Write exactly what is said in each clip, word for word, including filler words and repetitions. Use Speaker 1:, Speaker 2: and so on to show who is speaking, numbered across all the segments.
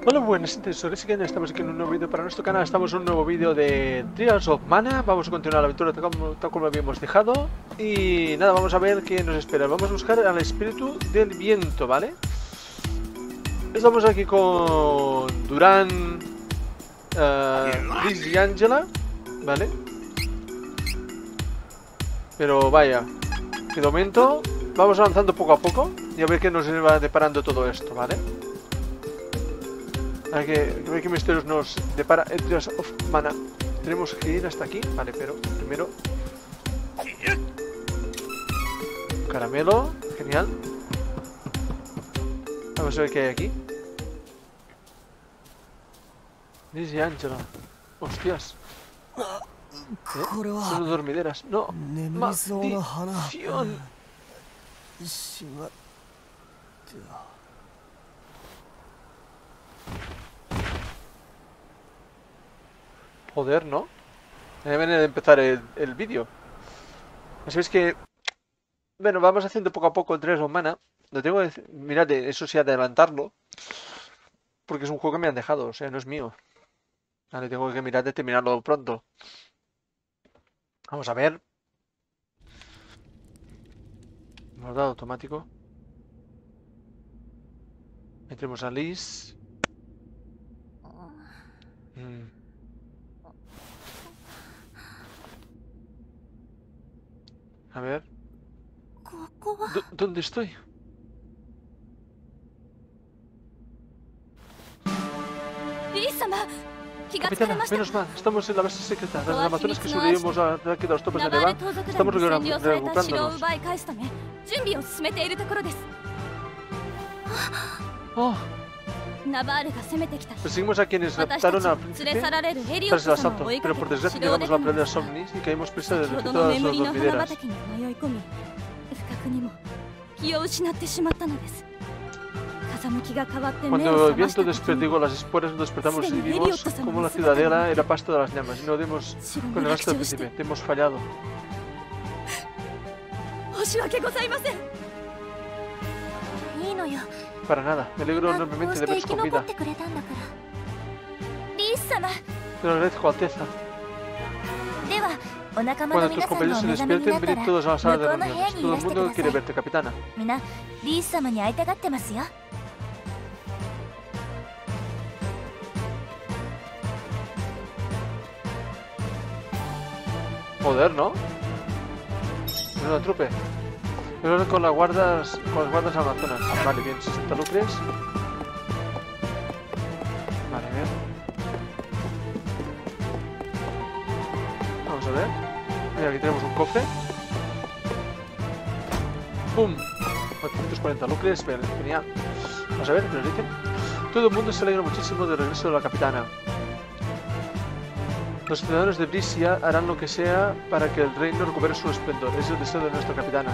Speaker 1: Hola, buenas interesores, que estamos aquí en un nuevo vídeo para nuestro canal. Estamos en un nuevo vídeo de Trials of Mana. Vamos a continuar la aventura tal como, tal como lo habíamos dejado. Y nada, vamos a ver qué nos espera. Vamos a buscar al espíritu del viento, ¿vale? Estamos aquí con Durán, uh, Liz y Angela, ¿vale? Pero vaya, de momento vamos avanzando poco a poco y a ver qué nos va deparando todo esto, ¿vale? A ver qué, a ver qué misterios nos depara el Trials of Mana. Tenemos que ir hasta aquí, vale, pero primero... Caramelo, genial. Vamos a ver qué hay aquí. Liz y Angela. Hostias. ¿Eh? Son dormideras. No. Maldición. Joder, ¿no? Deben de empezar el, el vídeo. Así es que... Bueno, vamos haciendo poco a poco el Trials of Mana. Lo tengo que... Mirad, eso sí, adelantarlo. Porque es un juego que me han dejado, o sea, no es mío. Vale, tengo que mirar de terminarlo pronto. Vamos a ver. Hemos dado automático. Entremos a Liz. Mm. A ver. D- ¿Dónde estoy? Capitana, menos mal, estamos en la base secreta. Las amazonas que sobrevivimos al ataque de los topos de Neva, estamos recuperándonos. Oh. Perseguimos a quienes raptaron al príncipe tras el asalto, pero por desgracia llegamos a la playa de Somnis y caímos presa del ejército de las dormideras. Cuando el viento desperdigó las esporas, nos despertamos y vimos como la ciudadela era pasto de las llamas y no dimos con el resto del príncipe. Te hemos fallado. Para nada, me alegro enormemente de veros con vida. Te lo agradezco, Alteza. Cuando tus compañeros se despierten, venid todos a la sala de reuniones. Todo el mundo quiere verte, capitana. Joder, ¿no? Una trupe. Pero con las guardas, con las guardas amazonas. Vale, bien, sesenta lucres. Vale, bien. Vamos a ver. Mira, aquí tenemos un cofre. ¡Pum! cuatrocientos cuarenta lucres, genial. Vamos a ver, ¿qué nos dicen? Todo el mundo se alegra muchísimo del regreso de la capitana. Los ciudadanos de Brisia harán lo que sea para que el reino recupere su esplendor. Es el deseo de nuestra capitana.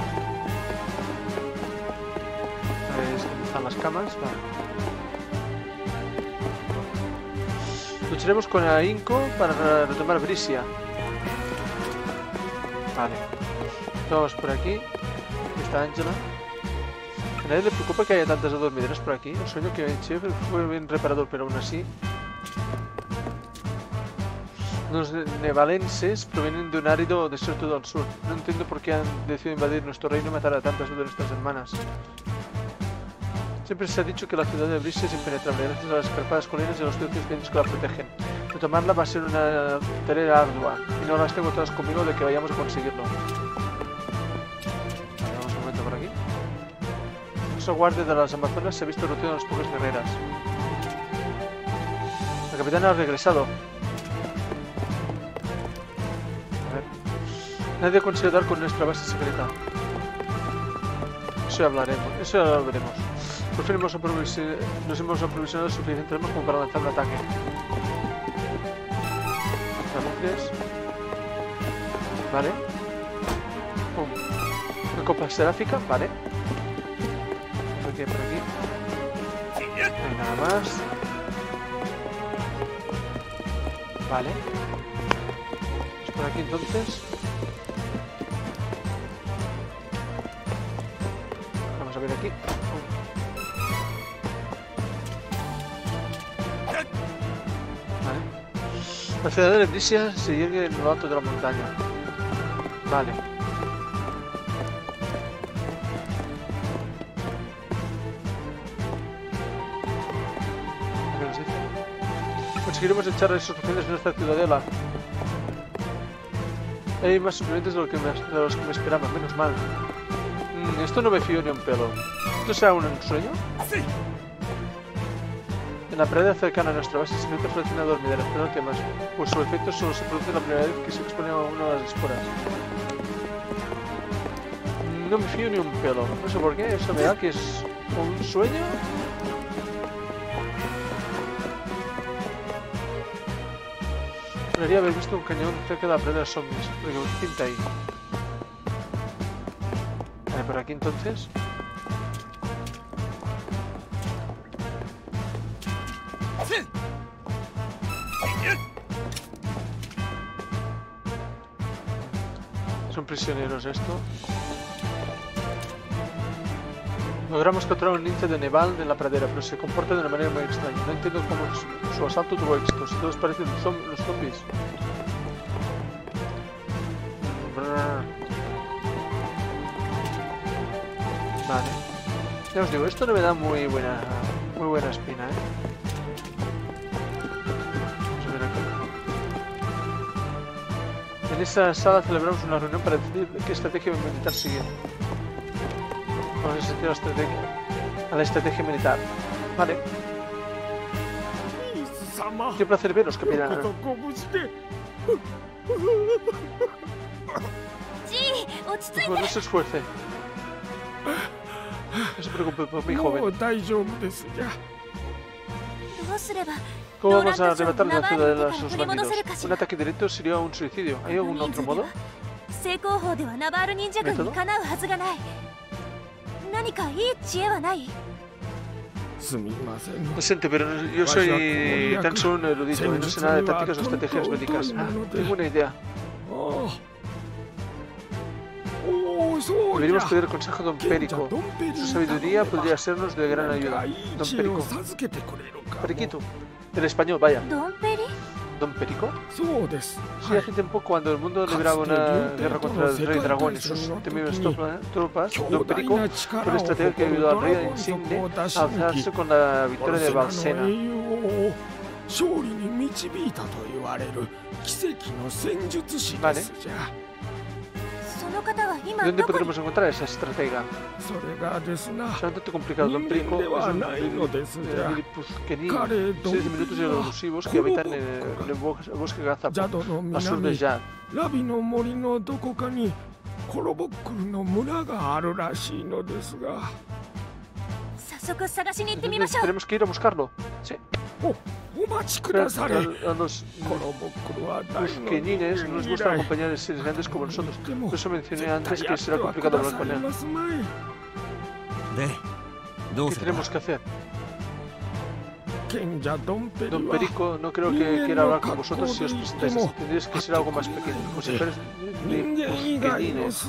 Speaker 1: Ahí están las camas. Vale. Lucharemos con ahínco para retomar Brisia. Vale. Vamos por aquí. Aquí está Angela. A nadie le preocupa que haya tantas dormideras por aquí. El sueño que siempre fue bien reparador, pero aún así... Los nevalenses provienen de un árido desierto al sur. No entiendo por qué han decidido invadir nuestro reino y matar a tantas de nuestras hermanas. Siempre se ha dicho que la ciudad de Brisia es impenetrable gracias a las escarpadas colinas y los ciertos vientos que la protegen. Retomarla va a ser una tarea ardua y no las tengo todas conmigo de que vayamos a conseguirlo. Vale, vamos un momento por aquí. El guardia de las Amazonas se ha visto rodeado de las pocas guerreras. La capitana ha regresado. Nadie consigue dar con nuestra base secreta. Eso ya hablaremos, eso ya lo veremos. Por fin hemos nos hemos aprovisionado suficientemente como para lanzar un ataque. Luces. Vale. Pum. Una copa seráfica, vale. Por aquí, por aquí. No hay nada más. Vale. Pues por aquí entonces. Vamos a ver aquí. La ciudad de Lebrisia se yergue en lo alto de la montaña. Vale. ¿Qué nos dice? Conseguiremos echar a esos recientes de nuestra ciudadela. Hay más supervivientes de, lo que me, de los que me esperaba, menos mal. Mm, esto no me fío ni un pelo. ¿Esto será un sueño?
Speaker 2: Sí.
Speaker 1: En la pradera cercana a nuestra base se encuentra floreciendo dormidera, pero no temas, pues su efecto solo se produce la primera vez que se expone a una de las esporas. No me fío ni un pelo, no sé por qué, eso me da que es un sueño. Debería haber visto un cañón cerca de la pradera de zombies, porque ¿qué pinta ahí? Vale, por aquí entonces. Son prisioneros esto. Logramos capturar a un ninja de Neval de la pradera, pero se comporta de una manera muy extraña. No entiendo cómo su, su asalto tuvo éxito, si todos parecen zom los zombies. Brrr. Vale. Ya os digo, esto no me da muy buena, muy buena espina, ¿eh? Vamos a ver aquí. En esa sala celebramos una reunión para decidir qué estrategia militar seguir. Vamos a asistir a la estrategia, a la estrategia militar. Vale. Qué placer veros, capitán. Pues no se esfuerce. No se preocupe por mi joven. ¿Cómo vamos a arrebatar la ciudad de los bandidos? Un ataque directo sería un suicidio. ¿Hay algún otro modo? ¿Método? Lo siento, pero yo soy tan solo un erudito y no sé nada de tácticas o estrategias médicas. Ah, tengo una idea. Deberíamos pedir el consejo a Don Perico. Su sabiduría podría sernos de gran ayuda. Don Perico. Periquito. Del español, vaya. ¿Don Perico? Sí, hace tiempo cuando el mundo libraba una guerra contra el Rey Dragón y sus temibles tropas, Don Perico fue el estratega que ayudó al Rey Insigne a alzarse con la victoria de Valsena. Vale. ¿Dónde podremos encontrar esa estratega? Es bastante complicado. Don Perico es un lilipuzquení de seis minutos y elusivos que habitan en el bosque Gazapo, al sur de Jad. Entonces, tenemos que ir a buscarlo. Sí. Pero a los busquenines no les gusta acompañar a seres grandes como nosotros. Por eso mencioné antes que será complicado hablar con él. ¿Qué tenemos que hacer? Don Perico no creo que quiera hablar con vosotros si os presentáis así. Tendréis que ser algo más pequeño, como si fuerais busquenines.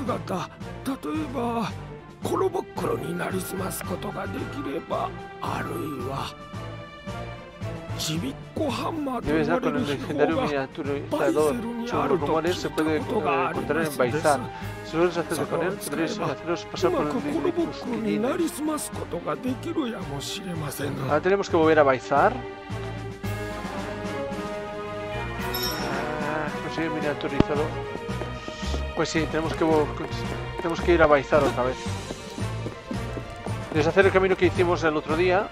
Speaker 1: Debes dar con el legendario miniaturizador. Según los rumores, se puede encontrar en Baizar. Si logras hacerse con él, podréis haceros pasar por el lilipuzquení. Ahora tenemos que volver a Baizar. Ah, conseguir miniaturizador. Pues sí, tenemos que, tenemos que ir a Baizar otra vez. Deshacer el camino que hicimos el otro día.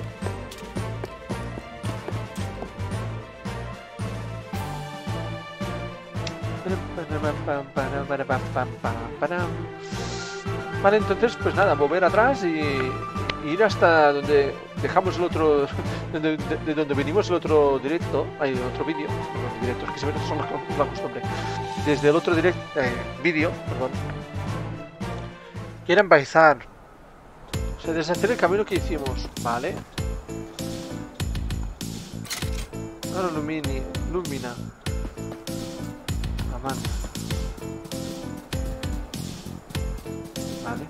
Speaker 1: Vale, entonces pues nada, volver atrás y, y ir hasta donde dejamos el otro, de, de, de donde venimos el otro directo, hay otro vídeo, los directos que se ven son la, la costumbre, desde el otro directo, eh, vídeo, perdón, que era en Baizar, o sea, deshacer el camino que hicimos, vale. Ahora Lumini, Lumina, la mano. Vale.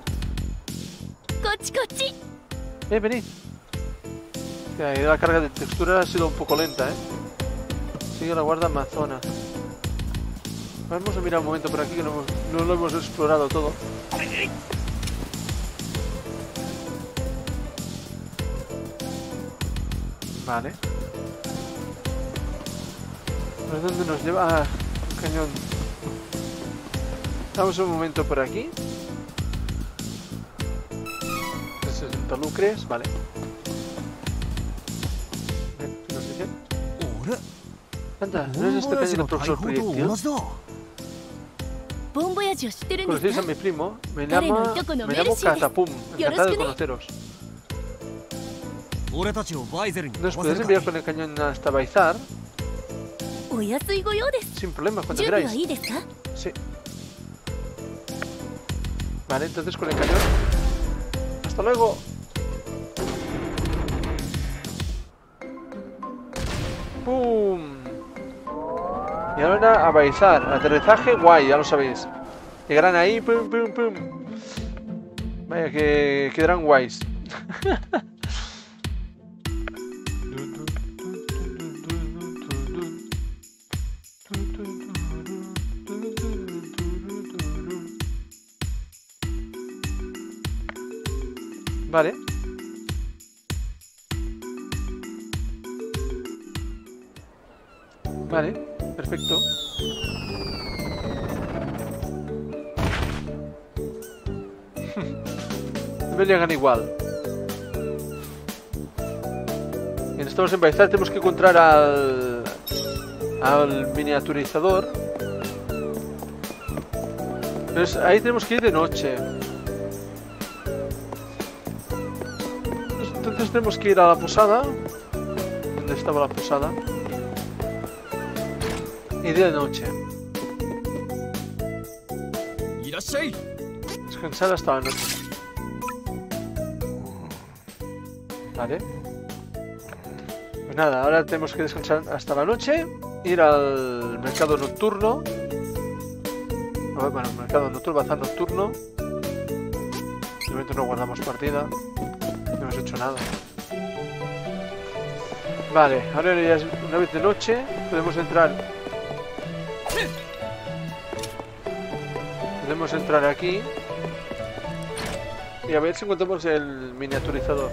Speaker 1: Ven, venid. La carga de textura ha sido un poco lenta, ¿eh? Sigue la guarda amazona. Vamos a mirar un momento por aquí que no, hemos, no lo hemos explorado todo. Vale. ¿Por dónde nos lleva? Ah, un cañón. Vamos un momento por aquí. sesenta lucres, vale. ¿Qué nos dice? Anda, ¿no es este cañón el profesor proyectil? ¿Conocéis a mi primo? Me llamo, me llamo Katapum. Encantado de conoceros. ¿Nos puedes enviar con el cañón hasta Baizar? Sin problemas, cuando queráis. Sí. Vale, entonces con el cañón. ¡Hasta luego! ¡Pum! Y ahora a Baizar. Aterrizaje guay, ya lo sabéis. Llegarán ahí, pum, pum, pum. Vaya, que quedarán guays. Vale. Vale, perfecto. No llegan igual. Bien, estamos en Baizar, tenemos que encontrar al al miniaturizador. Entonces, ahí tenemos que ir de noche. Entonces tenemos que ir a la posada. ¿Dónde estaba la posada? Y de noche. Descansar hasta la noche. Vale. Pues nada, ahora tenemos que descansar hasta la noche. Ir al mercado nocturno. A ver, bueno, mercado nocturno, bazar nocturno. De momento no guardamos partida. No hemos hecho nada. Vale, ahora ya es una vez de noche. Podemos entrar. Podemos entrar aquí. Y a ver si encontramos el miniaturizador.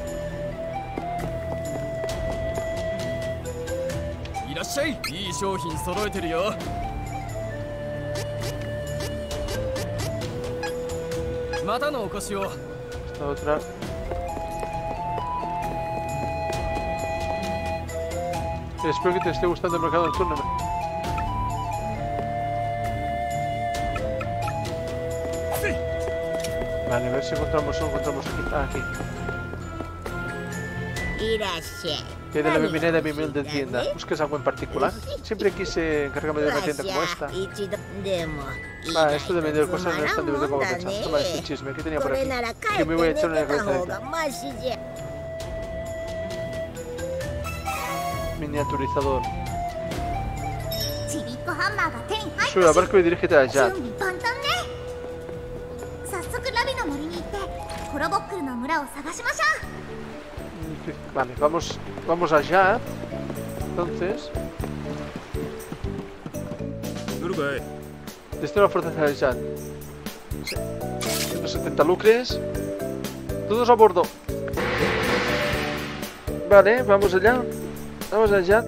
Speaker 1: Esta otra. Espero que te esté gustando el mercado nocturno. Vale, a ver si encontramos o encontramos aquí. Ah, aquí. Tiene la bienvenida de mi humilde tienda. ¿Buscas algo en particular? Siempre quise encargarme de una tienda como esta. Ah, esto de vender cosas no es tan divertido como pensaba. Toma este chisme. ¿Qué tenía por aquí? Que me voy a echar una cabezadita. Miniaturizador. Sube al barco y dirígete allá. Vale, vamos, vamos allá. Entonces. Destino a la fortaleza de Jad. ciento setenta lucres. Todos a bordo. Vale, vamos allá. Vamos allá.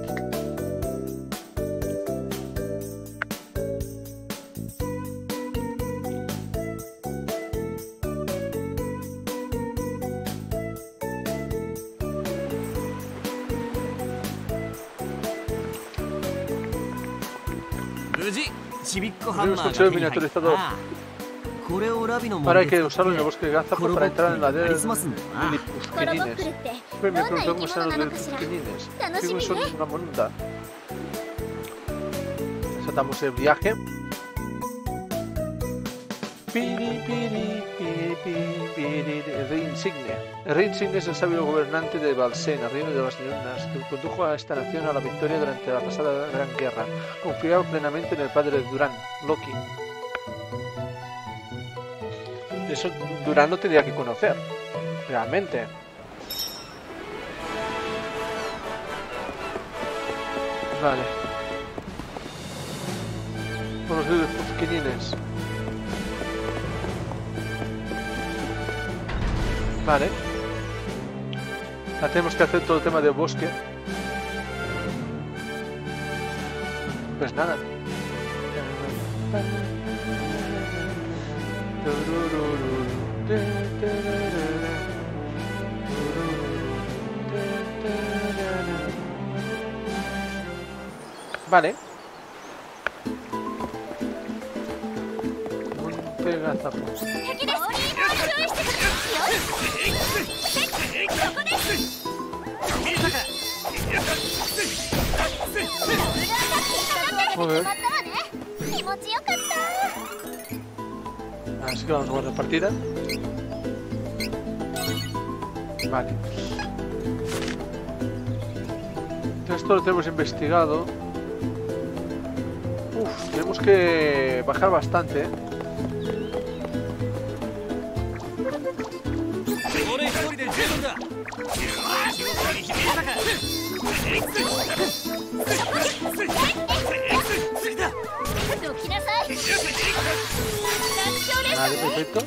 Speaker 1: Hemos conseguido el miniaturizador. Ahora hay que usarlo en el bosque de Gazapos para entrar en la aldea de Lilipuzquenines. Pues me pregunto cómo serán los Lilipuzquenines. Creo que son una monda. Desatamos el viaje. Piri, piri, piri, piri, piri. El rey insigne. El rey insigne es el sabio gobernante de Valsena, reino de las leonas, que condujo a esta nación a la victoria durante la pasada gran guerra. Confiaba plenamente en el padre de Durán, Loki. Eso Durán no tendría que conocer, realmente. Vale. Con los pequeñines. Vale. Ahora tenemos que hacer todo el tema del bosque. Pues nada. Vale. Un pegazapo. Joder. Así que vamos a guardar partida. Vale. Esto lo tenemos investigado. Uf, tenemos que bajar bastante, ¿eh? Vale, perfecto.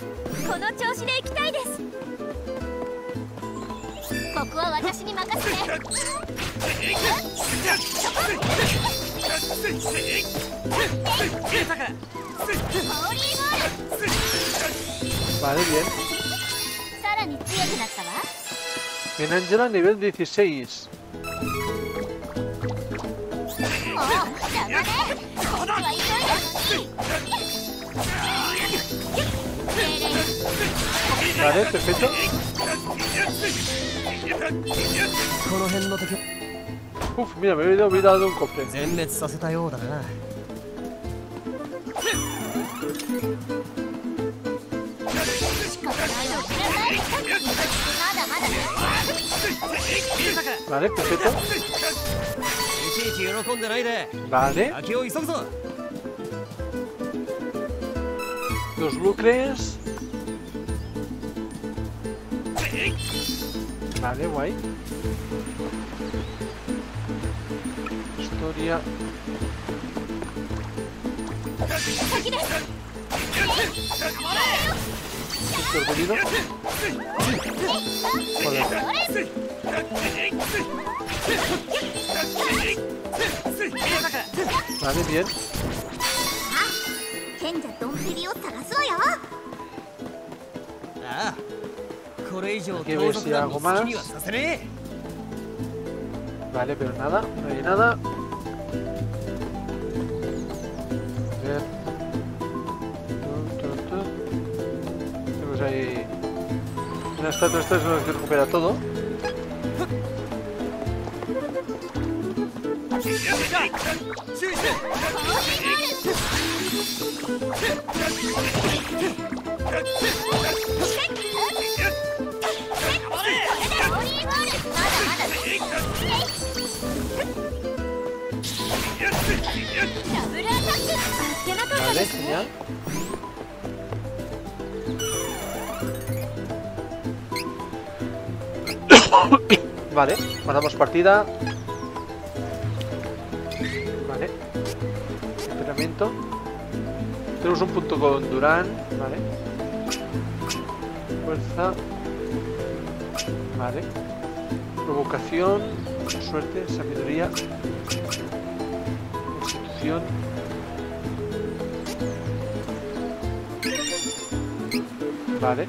Speaker 1: Vale, bien. Bien, Angela, nivel dieciséis. Vale, perfecto. Uf, mira, me he olvidado de un cofre. Vale, perfecto. Vale. Dos lucres. Vale, guay. Historia. Perdido. Joder. Vale, bien. Aquí a ver si hago más. Vale, pero nada, no hay nada. A ver. Tenemos ahí una estatua, esta es una que recupera todo. Vale, genial. Vale, mandamos partida. Vale. Temperamento. Tenemos un punto con Durán. Vale. Fuerza. Vale. Provocación. Suerte. Sabiduría. Constitución. Vale.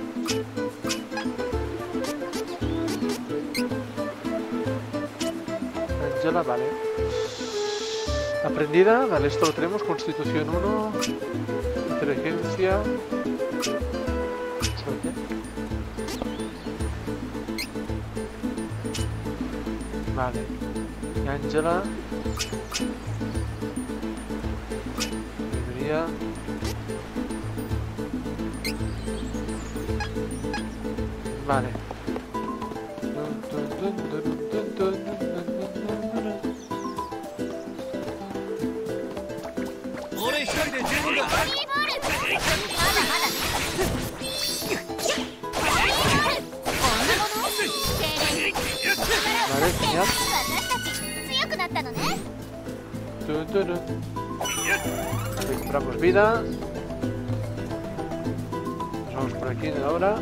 Speaker 1: Angela, vale. Aprendida, vale, esto lo tenemos. Constitución uno. Inteligencia. Suerte. Vale. Y Angela. Debería. Vale. Vale, genial. Compramos vida. Nos vamos por aquí ahora.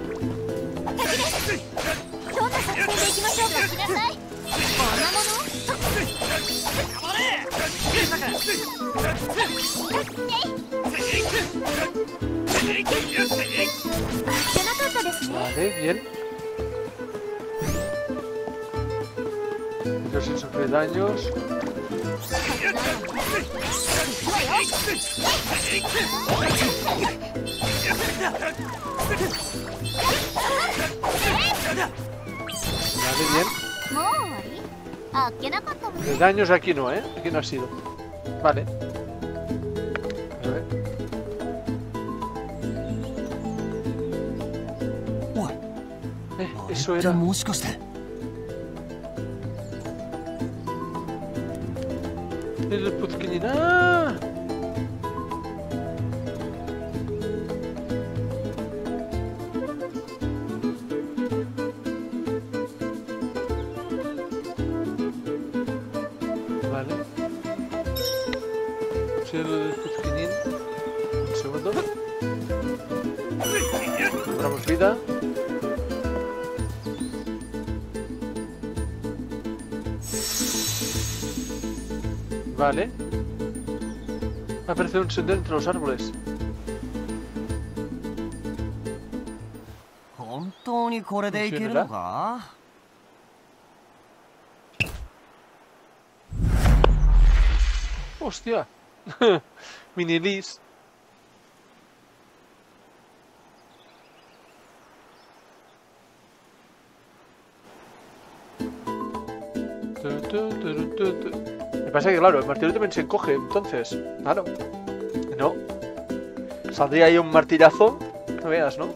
Speaker 1: Vale, bien. Yo sin sufrir daños. Vale, bien. De daños aquí no, ¿eh? Aquí no ha sido. Vale. A ver. Eh, eso era... El Puzquinin. ¡Ah! Vale. Sí, el Puzquinin. Un segundo. Compramos vida. Vale. Ha aparecido un sendero entre los árboles. ¿Funcionará? ¡Hostia! Mini Liz. Me pasa que, claro, el martillo también se encoge, entonces. Claro. No. Saldría ahí un martillazo. No veas, ¿no?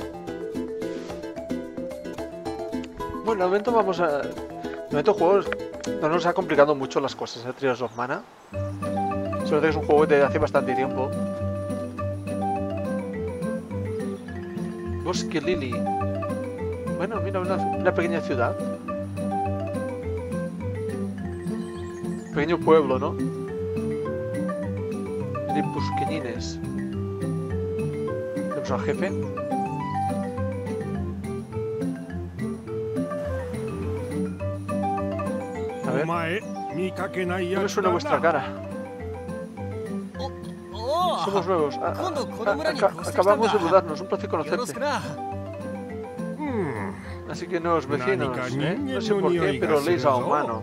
Speaker 1: Bueno, de momento vamos a... De momento el juego no nos ha complicado mucho las cosas, ¿eh? Trials of Mana. Sobre todo que es un juego de hace bastante tiempo. Bosque Lily. Bueno, mira, una, una pequeña ciudad. Pequeño pueblo, ¿no? De Puzquinines. Tenemos al jefe. A ver. No me suena vuestra cara. Somos nuevos. A, a, a, acabamos de mudarnos. Un placer conocerte. Así que nuevos vecinos, ¿eh? No sé por qué, pero leéis a humano.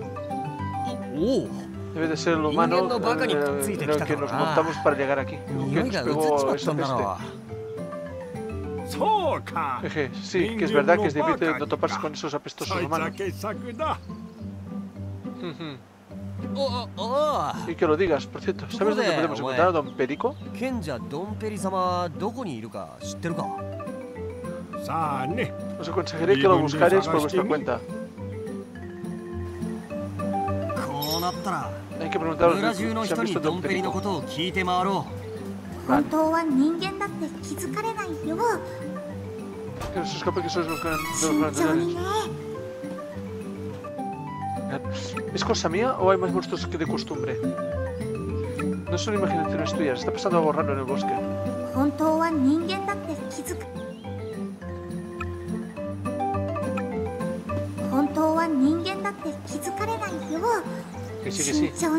Speaker 1: Debe de ser el humano eh, en el que nos montamos para llegar aquí. Que nos pegó esa peste. Jeje, sí, que es verdad que es difícil no toparse con esos apestosos humanos. Y que lo digas, por cierto, ¿sabes dónde podemos encontrar a Don Perico? Os aconsejaré que lo buscaréis por vuestra cuenta. Hay que preguntaros si han visto a Don Perico. Vale. Que no se escape que sois los grandes. ¿Es cosa mía o hay más monstruos que de costumbre? No son imaginaciones tuyas, está pasando algo raro en el bosque. Que sí, que sí. A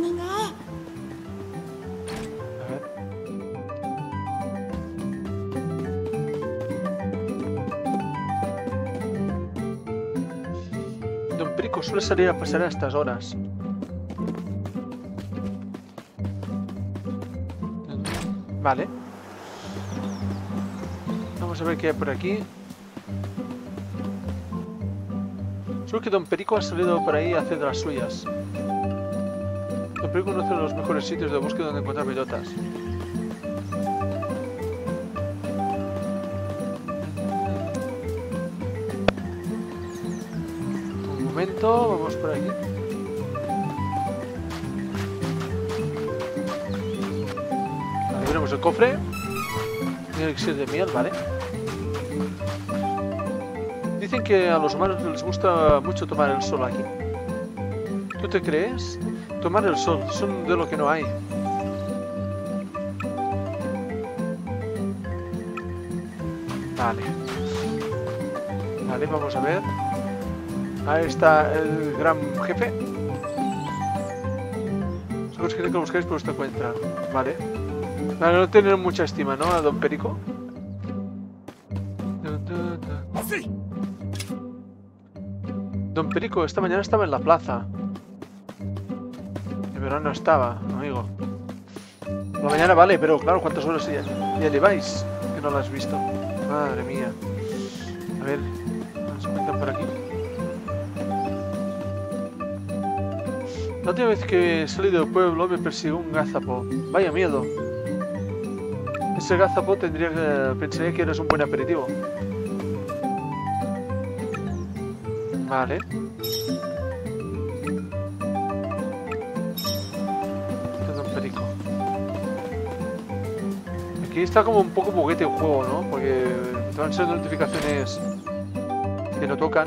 Speaker 1: ver. Don Perico suele salir a pasar a estas horas. Vale. Vamos a ver qué hay por aquí. Solo que Don Perico ha salido por ahí a hacer de las suyas. Don Perico conoce uno de los mejores sitios de bosque donde encontrar bellotas. Un momento, vamos por aquí. Ahí tenemos el cofre. El elixir de miel, vale. Dicen que a los humanos les gusta mucho tomar el sol aquí. ¿Tú te crees? Tomar el sol, son de lo que no hay. Vale. Vale, vamos a ver. Ahí está el gran jefe. Os queréis que lo busquéis por vuestra cuenta. Vale. Vale, no tener mucha estima, ¿no? A Don Perico. Don Perico, esta mañana estaba en la plaza. De verano estaba, amigo. La mañana vale, pero claro, ¿cuántas horas ya, ya lleváis que no la has visto? Madre mía. A ver, vamos a meter por aquí. La última vez que salí del pueblo me persiguió un gazapo. Vaya miedo. Ese gazapo tendría que... pensaría que eres un buen aperitivo. Vale. Este es Don Perico. Aquí está como un poco buguete el juego, ¿no? Porque te van a ser notificaciones que no tocan.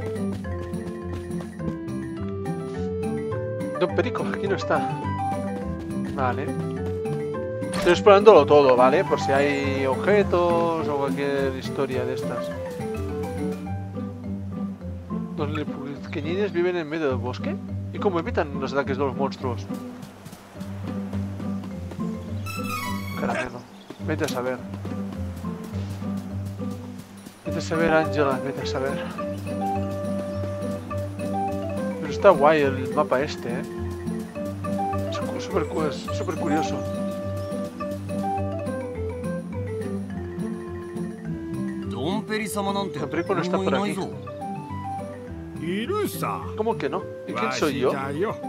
Speaker 1: Don Perico, aquí no está. Vale. Estoy explorándolo todo, ¿vale? Por si hay objetos o cualquier historia de estas. Los pequeñines viven en medio del bosque. ¿Y cómo evitan los ataques de los monstruos? Caramelo. Vete a saber. Vete a saber, Ángela. Vete a saber. Pero está guay el mapa este, ¿eh? Es súper súper curioso. Don Perico no está por aquí. ¿Cómo que no? ¿Y quién soy yo?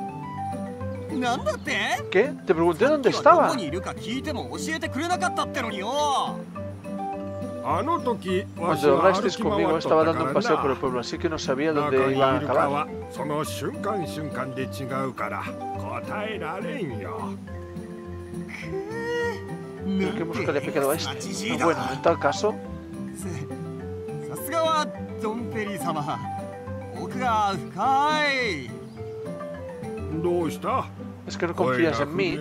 Speaker 1: ¿Qué? Te pregunté dónde estaba. Cuando hablasteis conmigo estaba dando un paseo por el pueblo, así que no sabía dónde iba a acabar. ¿Pero qué música le ha pegado a este? Ah, bueno, en tal caso... Es que no confías en mí.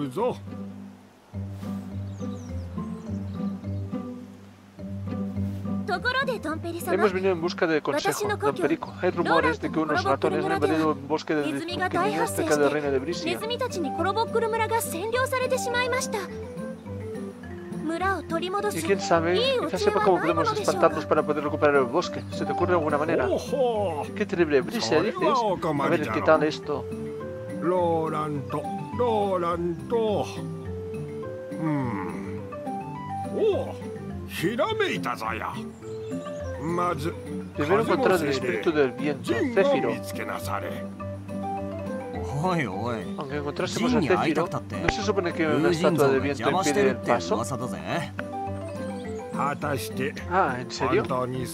Speaker 1: Hemos venido en busca de consejo, Don Perico. Hay rumores de que unos ratones han invadido un bosque de pequeñines cerca del reino de Brisia. Y quién sabe, quizás sepa cómo podemos espantarlos para poder recuperar el bosque. ¿Se te ocurre alguna manera? Qué terrible, Brisia, dices. A ver, ¿qué tal esto?
Speaker 2: Loranto, Loranto. Hmm. Oh, Hirameita Zaya.
Speaker 1: Primero encontrar el espíritu del viento, Céfiro. Aunque encontrásemos a Céfiro, ¿no se supone que una estatua de viento impide el paso? Ah, ¿en serio?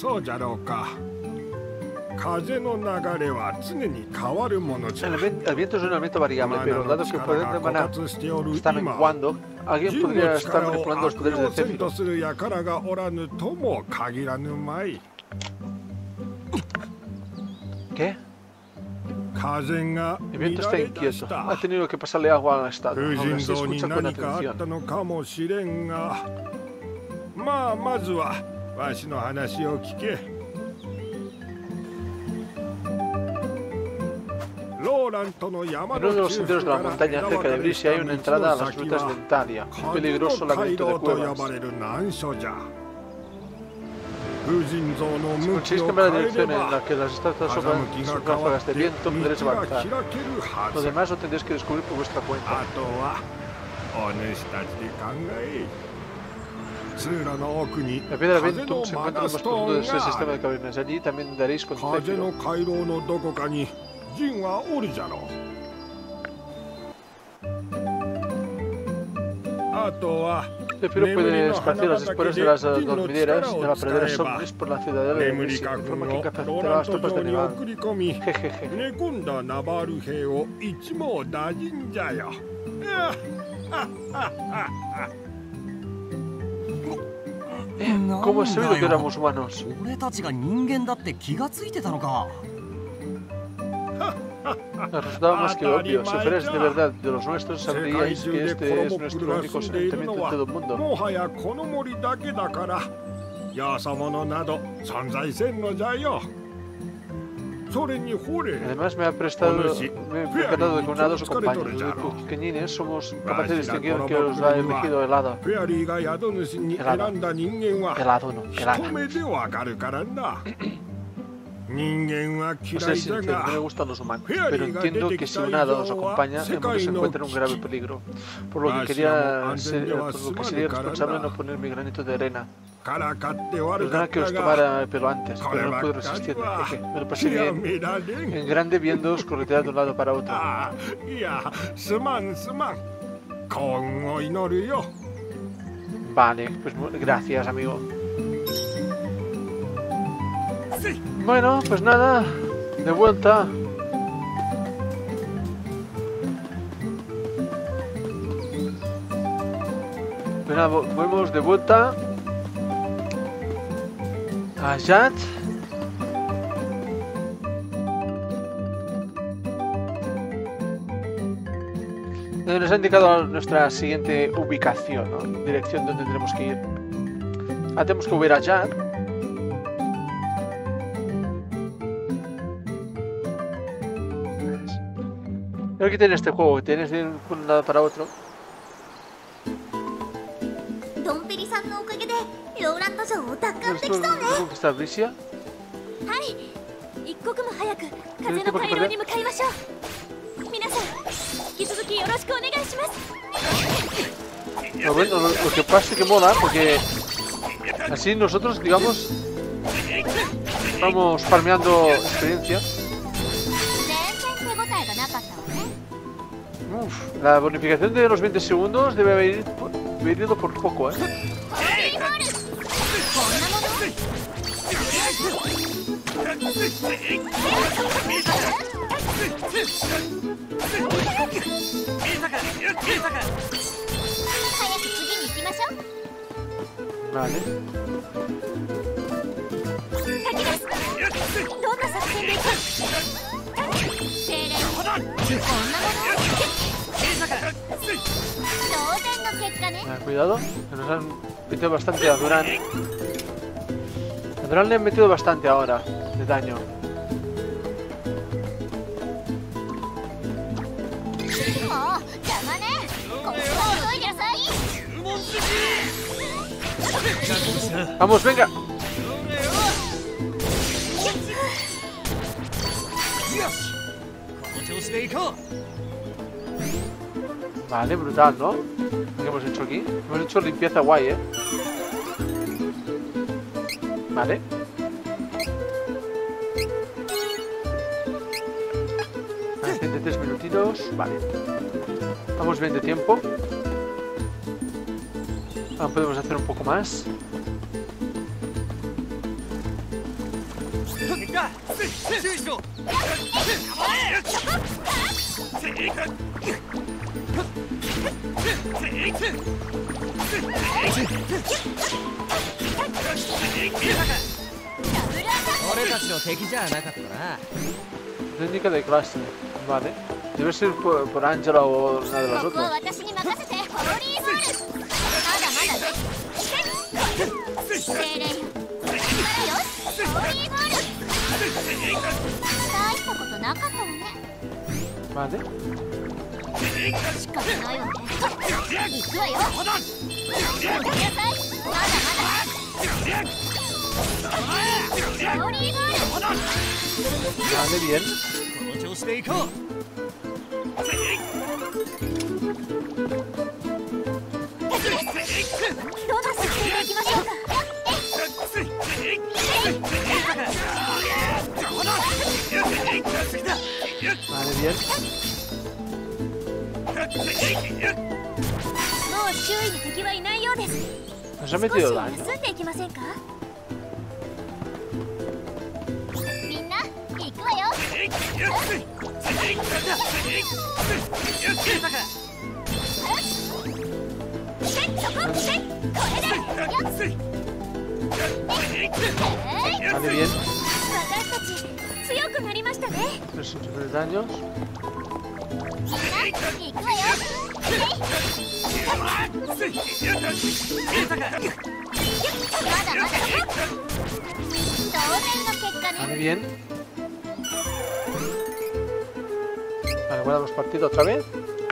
Speaker 1: El, el viento es un elemento variable, pero dado que poder de maná está menguando, alguien podría estar manipulando los poderes de Céfiro. ¿Qué? El viento está inquieto. Ha tenido que pasarle agua a la estatua. Ahora se escucha con atención. En uno de los senderos de la montaña cerca de Brisia hay una entrada a las grutas de Entalia, un peligroso laberinto de cuevas. Si conseguís cambiar la dirección en la que las estatuas soplan sus ráfagas de viento, podréis avanzar. Lo demás lo tendréis que descubrir por vuestra cuenta. La piedra Ventum se encuentra en lo más profundo de ese sistema de cavernas. Allí también daréis con Céfiro. Céfiro puede esparcir las esporas de las dormideras de la pradera Somnis por la ciudadela de Brisia, de forma que incapacitará a las tropas de Neval. Jejeje. Eh, ¿cómo has sabido que éramos humanos? Nos resultaba más que obvio. Si fueras de verdad de los nuestros, sabríais que este es nuestro único asentamiento en todo el mundo.
Speaker 2: よそ者など存在せんのじゃよ。それにほれ。
Speaker 1: Además me ha prestado, me he percatado de que un hado su compañero. Los pequeñines somos capaces de distinguir que os ha elegido el hado.
Speaker 2: フェアリーが宿主に選んだ人間は
Speaker 1: El hado no, el hada.
Speaker 2: 一目でわかるからな。人間は
Speaker 1: No
Speaker 2: 嫌
Speaker 1: sé
Speaker 2: い
Speaker 1: si
Speaker 2: だ
Speaker 1: no me
Speaker 2: が
Speaker 1: gustan los humanos, pero entiendo que si un hado os acompaña, el mundo se encuentra en un grave peligro. Por lo que quería ser, por lo que sería responsable no poner mi granito de arena.
Speaker 2: からかって悪
Speaker 1: Perdona
Speaker 2: かっ
Speaker 1: que os
Speaker 2: たが
Speaker 1: tomara el pelo antes, pero no pude resistirme. Jeje, me lo pasé
Speaker 2: や
Speaker 1: bien
Speaker 2: められん。
Speaker 1: en grande viéndoos corretear de un lado para otro.
Speaker 2: ああ、いや、すまんすまん。幸運を祈るよ。
Speaker 1: Vale, pues gracias, amigo. Bueno, pues nada, de vuelta. Pues nada, volvemos de vuelta a Jad. Donde nos ha indicado nuestra siguiente ubicación, ¿no? Dirección donde tendremos que ir. Ahora tenemos que volver a Jad. Lo que tiene este juego, que tienes de un lado para otro.
Speaker 3: ドンペリさんのおかげでローランド城を奪還でき
Speaker 1: Esto
Speaker 3: そうね。
Speaker 1: es conquistar Brisia.
Speaker 3: はい一刻も早く風の回廊に向かいましょう。皆さん引き続きよろしくお願いします。
Speaker 1: Lo, bueno, lo, lo que pasa es que mola, porque así nosotros, digamos, vamos farmeando experiencia.
Speaker 3: 全然手応えがなかったわね。
Speaker 1: Uf, la bonificación de los veinte segundos debe haber ido, haber ido por poco, ¿eh?
Speaker 3: ホーリーホールこんなもの 早く次に行きましょう。
Speaker 1: Vale.
Speaker 3: 敵です。どんな作戦で行く？精霊こんなもの当然の結果ね。
Speaker 1: Ah, cuidado, que nos han metido bastante a Durán. A Durán le han metido bastante ahora de daño.
Speaker 3: もう邪魔ね。こっちは急いでください。
Speaker 1: ¡Vamos, venga! Vale, brutal, ¿no? ¿Qué hemos hecho aquí? Hemos hecho limpieza guay, ¿eh? Vale. treinta y tres minutitos. Vale. Vamos bien de tiempo. Ahora podemos hacer un poco más. Técnica de clase. Vale. Debe ser por, por Angela o una de las
Speaker 3: ここは
Speaker 1: otras.
Speaker 3: 私に任せてホーリーホール。まだまだね。精霊よ。力よ。ホーリーホール。大したことなかったわね。
Speaker 1: Vale.
Speaker 3: 仕方ないわね。行くわよ。ごめんなさい。まだまだ。ホーリーホール。
Speaker 1: Vale, bien.
Speaker 3: どんな作戦でいきましょうか。
Speaker 1: Vale, bien.
Speaker 3: もう周囲に敵はいないようです。
Speaker 1: Nos ha
Speaker 3: 少し
Speaker 1: metido daño.
Speaker 3: 休んでいきませんか。みんな行くわよ。そこでこれでよっ。
Speaker 1: Vale, bien.
Speaker 3: 私たち強くなりましたね。
Speaker 1: tres daños.
Speaker 3: みんな行くわよ。
Speaker 1: Vale, bien. Vale, guardamos partido otra vez.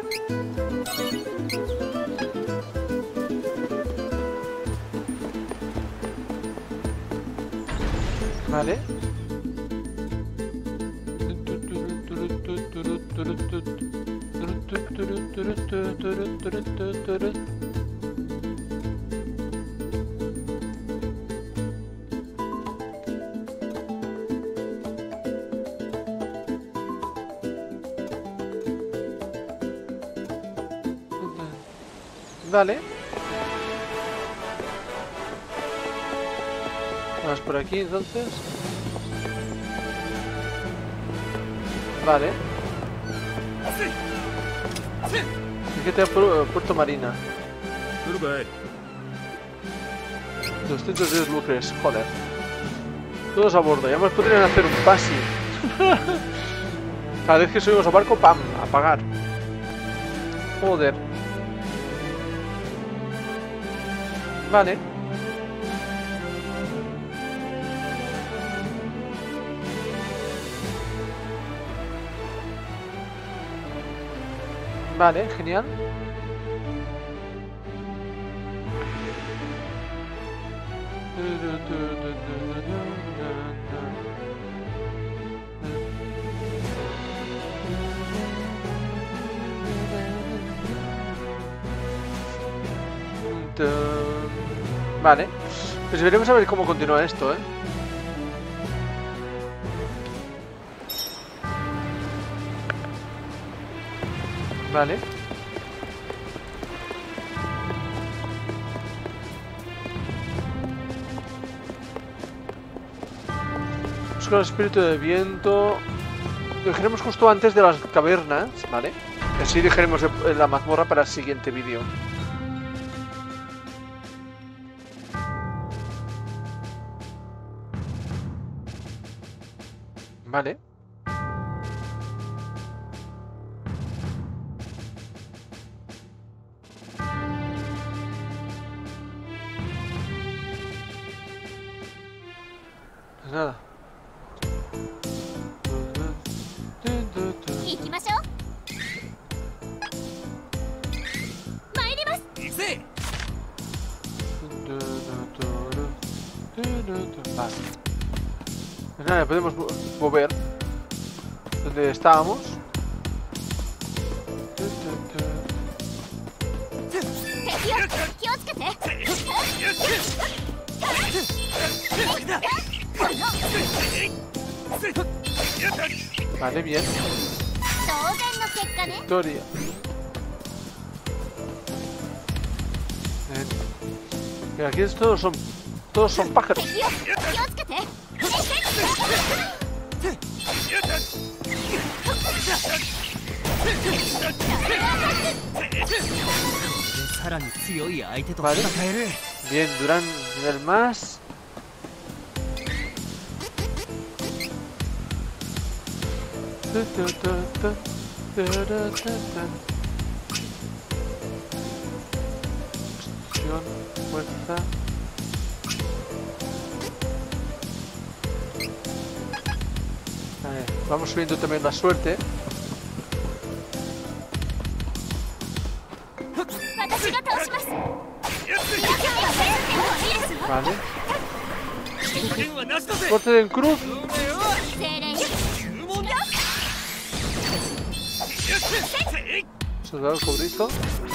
Speaker 1: Vale. Vale. Vamos por aquí entonces. Vale. Fíjate a Puerto Marina. doscientos diez lucres, joder. Todos a bordo, ya más podrían hacer un pasi. Cada vez que subimos a barco, ¡pam! A pagar. Joder. Vale. Vale, genial. Vale, pues veremos a ver cómo continúa esto, ¿eh? Vale. Busca el espíritu de viento. Lo dejaremos justo antes de las cavernas, ¿vale? Así dejaremos la mazmorra para el siguiente vídeo. Vale. Pues nada. Vale. Pues nada, podemos mover donde estábamos. Vale, bien. Victoria. Mira, aquí todos son todos son pájaros. Vale. Bien, Durán nivel más. Posición, fuerza. Vale, vamos subiendo también la suerte. Vale. Corte de en cruz. Soldado cobrizo.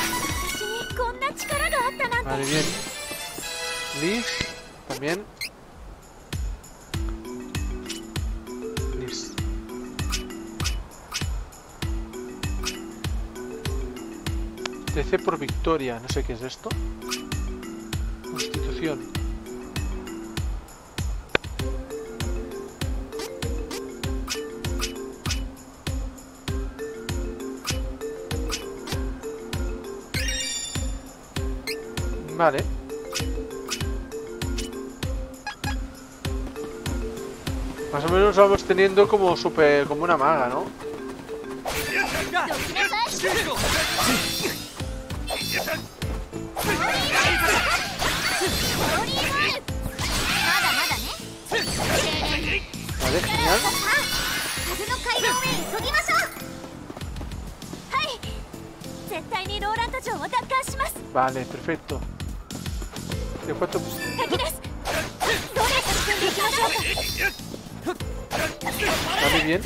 Speaker 1: Vale, bien. Liz. También. Liz. T C por victoria. No sé qué es esto. Constitución. Vale. Más o menos vamos teniendo como super, como una maga, ¿no? Vale, perfecto. ¿De cuánto?
Speaker 3: 敵です。どれ進んでいきましょうか。
Speaker 1: ¿Vale bien?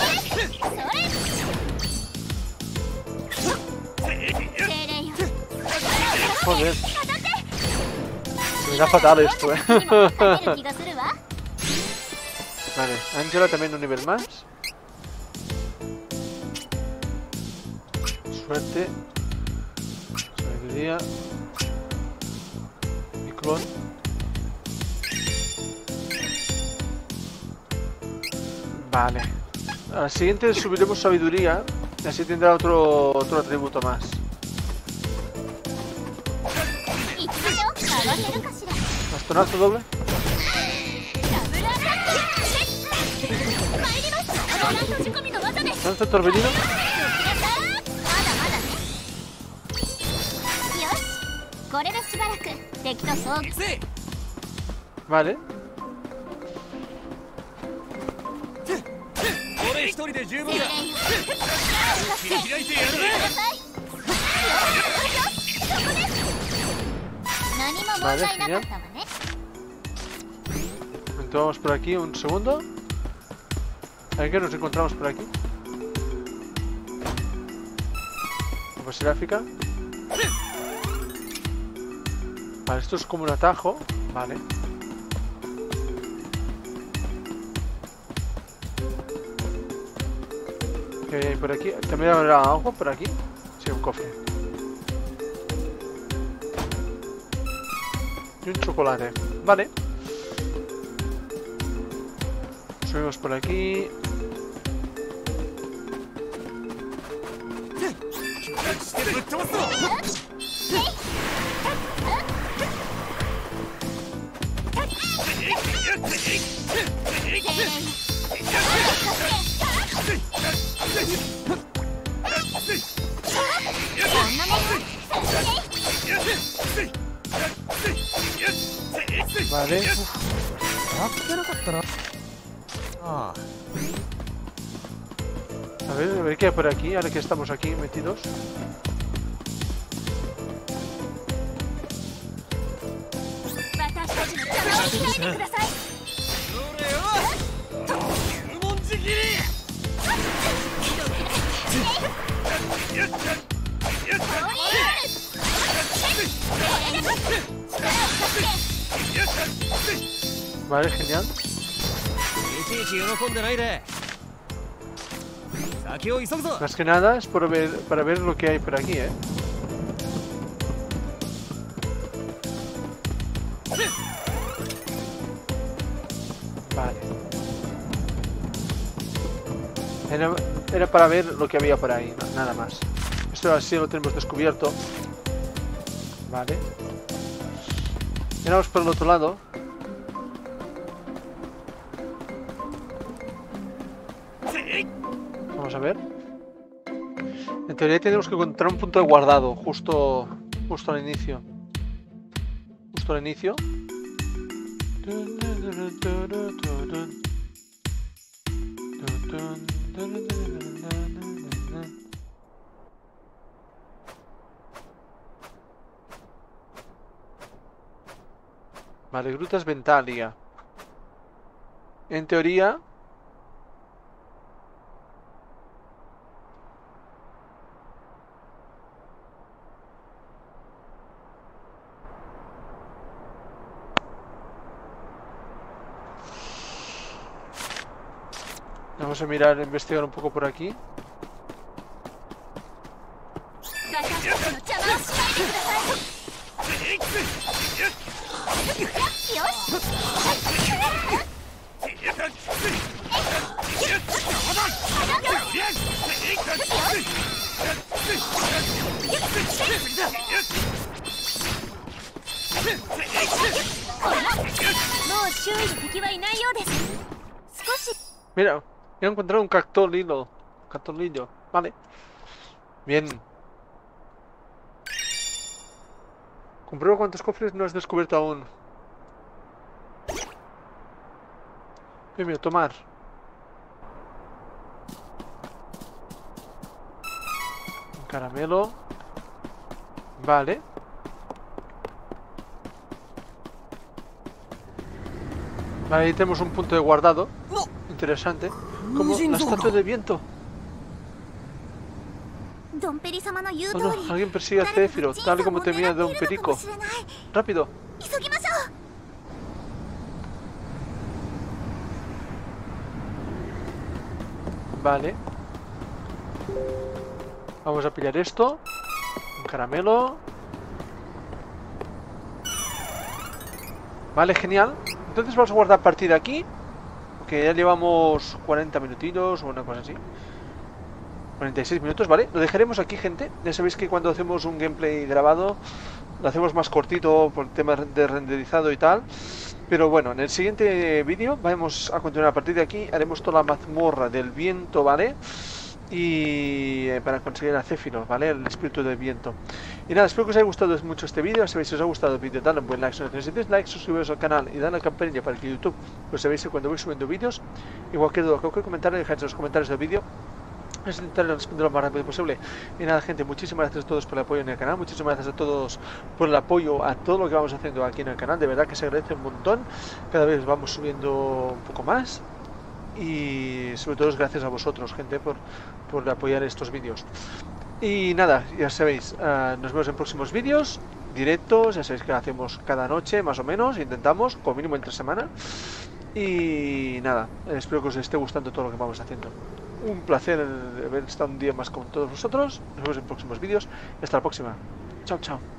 Speaker 3: 精霊よ。
Speaker 1: Joder. Se me da fatal esto, eh.
Speaker 3: 今勝てる気がするわ。
Speaker 1: Vale, Angela también un nivel más. Suerte. Sabiduría. Y clon. Vale. A la siguiente subiremos sabiduría. Y así tendrá otro, otro atributo más.
Speaker 3: 行きましょう。合わせるかしら。
Speaker 1: Bastonazo doble.
Speaker 3: ダブルアタック。参ります。ロナンド仕込みの技です。
Speaker 1: Lanza torbellino.
Speaker 3: まだまだね。よし。これでしばらく敵と遭遇。
Speaker 1: Vale.
Speaker 4: 俺一人で十分だ。
Speaker 3: 精霊よ。
Speaker 4: 切り開いてやる。
Speaker 3: 何も問題なかったわね。
Speaker 1: Entonces vamos por aquí un segundo. A ver qué nos encontramos por aquí. Como seráfica. Vale, esto es como un atajo. Vale. ¿Qué hay por aquí? También habrá algo por aquí. Sí, un cofre. Y un chocolate. Vale. Subimos por aquí. Vale.
Speaker 4: Ah.
Speaker 1: A ver, a ver qué hay por aquí, ahora que estamos aquí metidos. Vale, genial. Más que nada es por ver, para ver lo que hay por aquí, eh. Vale. Era, era para ver lo que había por ahí, no, nada más. Esto así lo tenemos descubierto. Vale. Y vamos por el otro lado. Vamos a ver. En teoría tenemos que encontrar un punto de guardado justo, justo al inicio. Justo al inicio. Vale, Grutas Ventalia. En teoría... Vamos a mirar, investigar un poco por aquí. Mira, he encontrado un cactolilo. Cactolillo, vale. Bien. Comprueba cuántos cofres no has descubierto aún. Premio, tomar. Un caramelo. Vale. Vale, ahí tenemos un punto de guardado. Interesante. Como la estatua de viento.
Speaker 3: ドンペリ様の言う
Speaker 1: Oh
Speaker 3: 通
Speaker 1: no,
Speaker 3: り
Speaker 1: alguien persigue a Céfiro, tal y como temía de un perico. Rápido.
Speaker 3: 急ぎましょう
Speaker 1: Vale. Vamos a pillar esto. Un caramelo. Vale, genial. Entonces vamos a guardar partida aquí. Porque ya llevamos cuarenta minutitos o una cosa así. cuarenta y seis minutos, ¿vale? Lo dejaremos aquí, gente. Ya sabéis que cuando hacemos un gameplay grabado lo hacemos más cortito por temas de renderizado y tal. Pero bueno, en el siguiente vídeo vamos a continuar a partir de aquí. Haremos toda la mazmorra del viento, ¿vale? Y eh, para conseguir a Céfiro, ¿vale? El espíritu del viento. Y nada, espero que os haya gustado mucho este vídeo. Ya sabéis, si os ha gustado el vídeo, dadle un buen like. Si no tenéis dislike, suscribiros al canal y dadle a la campanilla para que YouTube lo sabéis cuando voy subiendo vídeos. Y cualquier duda, cualquier comentario, dejadlo en los comentarios del vídeo. Voy a intentar responder lo más rápido posible. Y nada, gente, muchísimas gracias a todos por el apoyo en el canal. Muchísimas gracias a todos por el apoyo a todo lo que vamos haciendo aquí en el canal. De verdad que se agradece un montón. Cada vez vamos subiendo un poco más. Y sobre todo es gracias a vosotros, gente, por, por apoyar estos vídeos. Y nada, ya sabéis, uh, nos vemos en próximos vídeos directos. Ya sabéis que lo hacemos cada noche, más o menos. Intentamos, como mínimo entre semana. Y nada, espero que os esté gustando todo lo que vamos haciendo. Un placer haber estado un día más con todos vosotros. Nos vemos en próximos vídeos. Hasta la próxima. Chao, chao.